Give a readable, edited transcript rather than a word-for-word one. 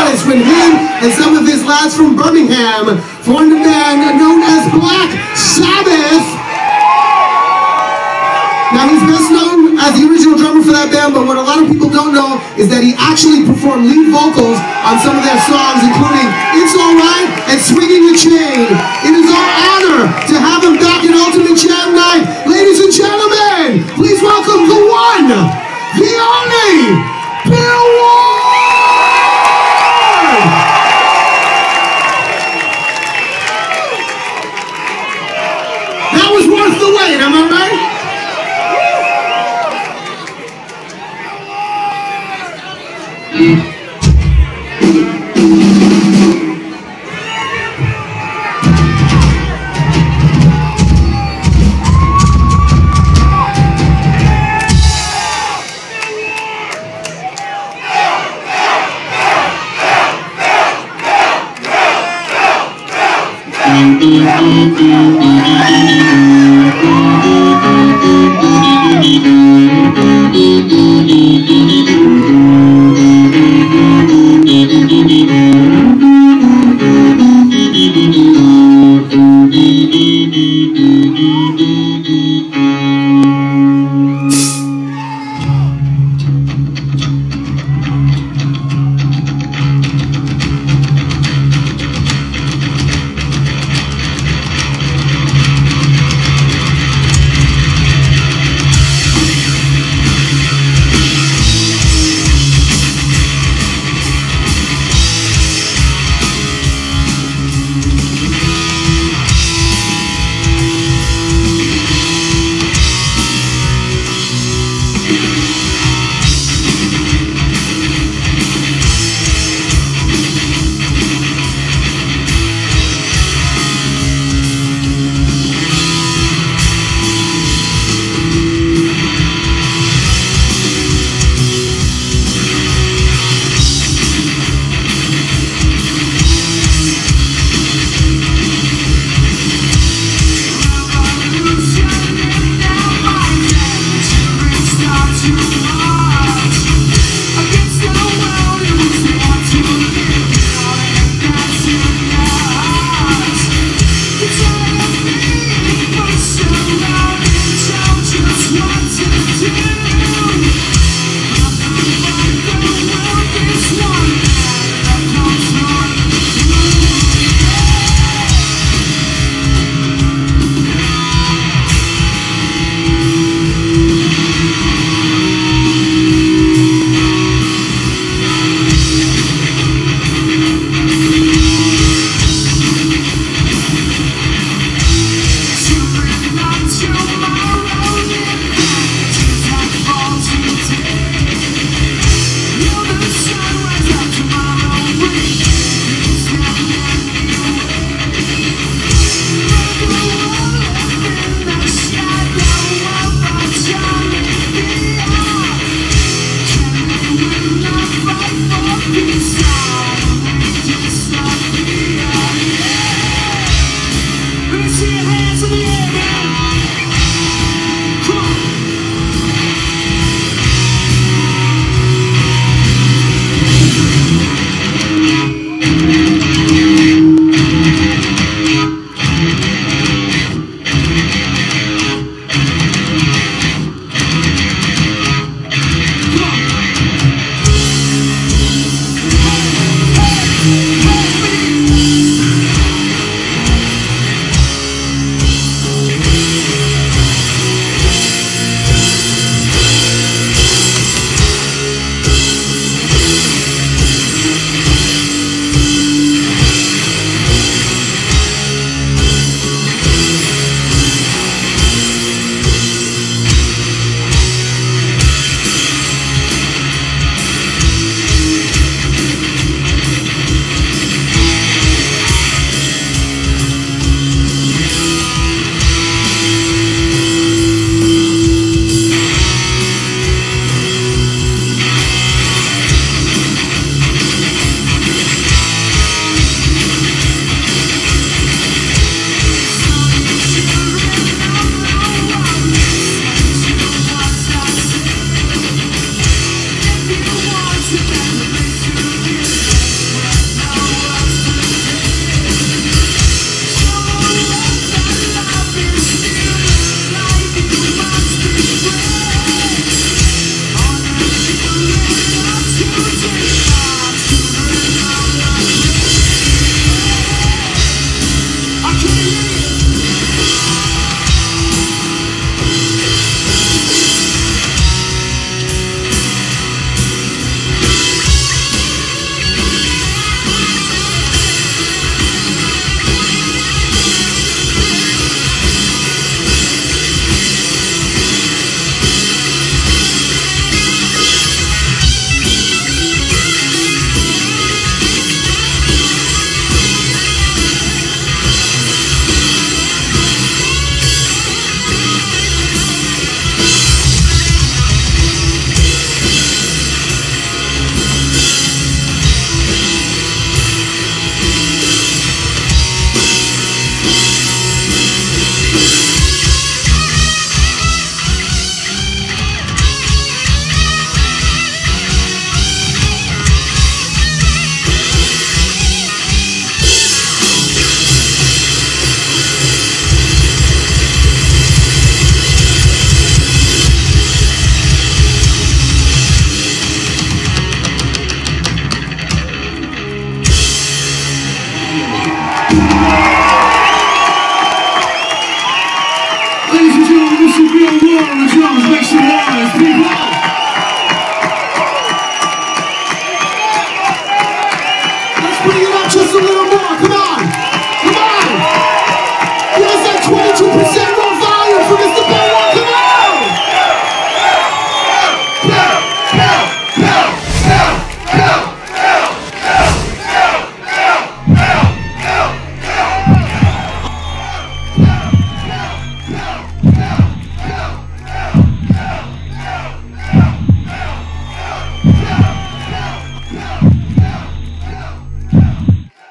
artist when he and some of his lads from Birmingham formed a band known as Black Sabbath. Now he's best known as the original drummer for that band, but what a lot of people don't know is that he actually performed lead vocals on some of their songs, including It's Alright and Swinging the Chain. It is our honor to have him back in Ultimate Jam Night. Ladies and gentlemen, please welcome the one, the only, Bill Ward! That was worth the wait, am I right? Rhoads, people.